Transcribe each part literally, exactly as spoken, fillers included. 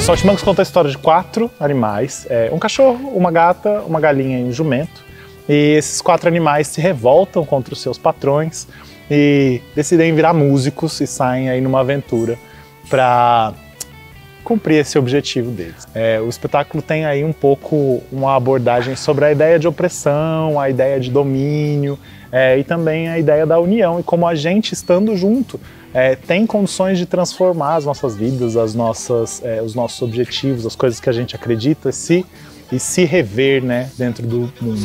Saltimbancos conta a história de quatro animais, é, um cachorro, uma gata, uma galinha e um jumento. E esses quatro animais se revoltam contra os seus patrões e decidem virar músicos e saem aí numa aventura para cumprir esse objetivo deles. É, o espetáculo tem aí um pouco uma abordagem sobre a ideia de opressão, a ideia de domínio é, e também a ideia da união e como a gente, estando junto, é, tem condições de transformar as nossas vidas, as nossas, é, os nossos objetivos, as coisas que a gente acredita se, e se rever, né, dentro do mundo.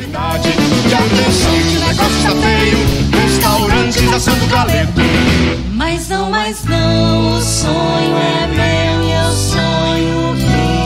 Mas não, mas não, o sonho é meu e eu sonho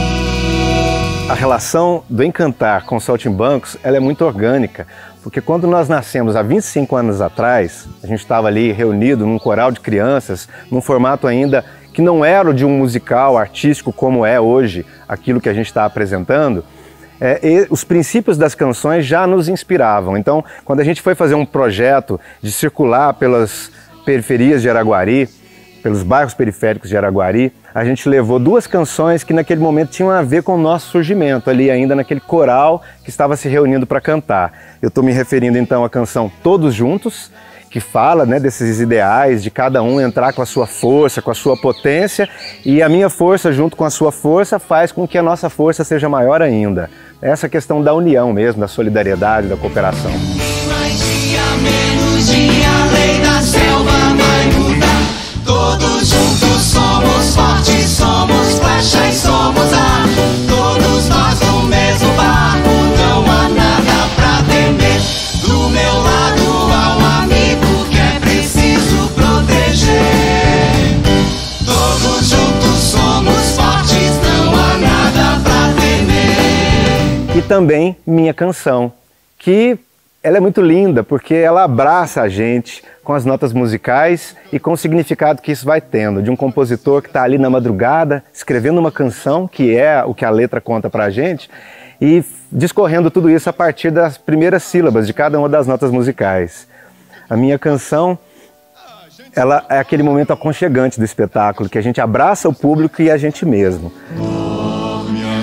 que... A relação do Encantar com os Saltimbancos, ela é muito orgânica, porque quando nós nascemos há vinte e cinco anos atrás, a gente estava ali reunido num coral de crianças, num formato ainda que não era o de um musical artístico como é hoje, aquilo que a gente está apresentando, É, e os princípios das canções já nos inspiravam. Então, quando a gente foi fazer um projeto de circular pelas periferias de Araguari, pelos bairros periféricos de Araguari, a gente levou duas canções que naquele momento tinham a ver com o nosso surgimento, ali ainda naquele coral que estava se reunindo para cantar. Eu estou me referindo então à canção Todos Juntos, que fala, né, desses ideais, de cada um entrar com a sua força, com a sua potência, e a minha força junto com a sua força faz com que a nossa força seja maior ainda. Essa questão da união mesmo, da solidariedade, da cooperação. Mais dia, menos dia, a lei da selva vai mudar. Todos juntos somos fortes, somos flecha e somos ar. Todos nós no mesmo barco, não há nada pra temer. Do meu lado há um amigo que é preciso proteger. Todos juntos somos fortes, não há nada pra temer. E também minha canção, que ela é muito linda porque ela abraça a gente com as notas musicais e com o significado que isso vai tendo, de um compositor que está ali na madrugada escrevendo uma canção, que é o que a letra conta pra gente, e discorrendo tudo isso a partir das primeiras sílabas de cada uma das notas musicais. A minha canção, ela é aquele momento aconchegante do espetáculo, que a gente abraça o público e a gente mesmo. Dorme a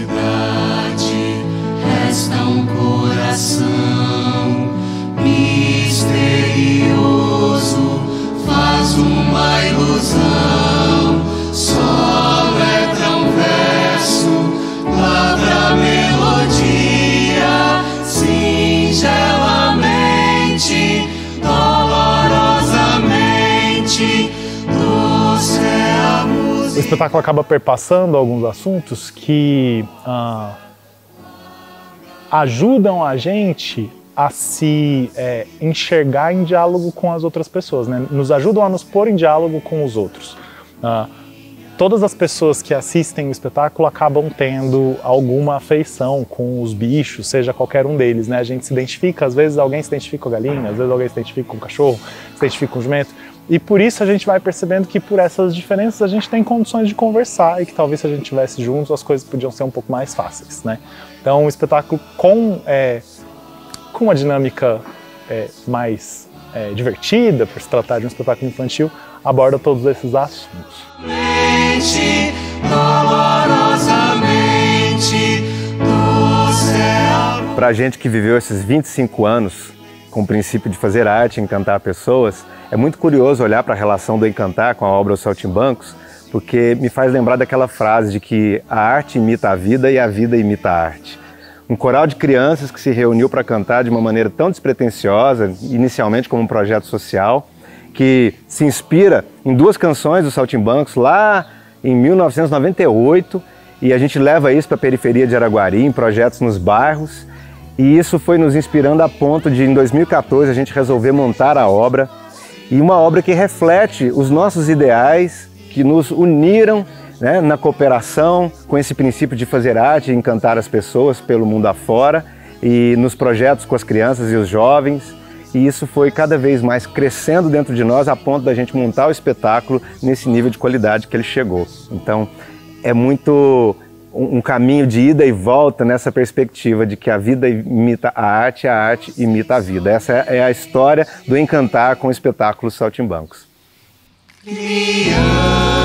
cidade, resta um coração misterioso, faz uma ilusão, soletra um verso, ladra a melodia, singelamente, dolorosamente, doce é a música. O espetáculo acaba perpassando alguns assuntos que ah, ajudam a gente a se é, enxergar em diálogo com as outras pessoas, né? Nos ajudam a nos pôr em diálogo com os outros. Ah, todas as pessoas que assistem o espetáculo acabam tendo alguma afeição com os bichos, seja qualquer um deles, né? A gente se identifica, às vezes alguém se identifica com a galinha, às vezes alguém se identifica com o cachorro, se identifica com o jumento, e por isso a gente vai percebendo que por essas diferenças a gente tem condições de conversar e que talvez se a gente estivesse juntos as coisas podiam ser um pouco mais fáceis, né? Então o espetáculo com... É, com uma dinâmica é, mais é, divertida, por se tratar de um espetáculo infantil, aborda todos esses assuntos. Para a gente que viveu esses vinte e cinco anos com o princípio de fazer arte e encantar pessoas, é muito curioso olhar para a relação do Encantar com a obra Os Saltimbancos, porque me faz lembrar daquela frase de que a arte imita a vida e a vida imita a arte. Um coral de crianças que se reuniu para cantar de uma maneira tão despretensiosa, inicialmente como um projeto social, que se inspira em duas canções dos Saltimbancos lá em mil novecentos e noventa e oito, e a gente leva isso para a periferia de Araguari, em projetos nos bairros, e isso foi nos inspirando a ponto de, em dois mil e quatorze, a gente resolver montar a obra, e uma obra que reflete os nossos ideais, que nos uniram, né, na cooperação, com esse princípio de fazer arte e encantar as pessoas pelo mundo afora, e nos projetos com as crianças e os jovens, e isso foi cada vez mais crescendo dentro de nós a ponto da gente montar o espetáculo nesse nível de qualidade que ele chegou. Então é muito um caminho de ida e volta nessa perspectiva de que a vida imita a arte e a arte imita a vida. Essa é a história do Encantar com o espetáculo Saltimbancos. Criança.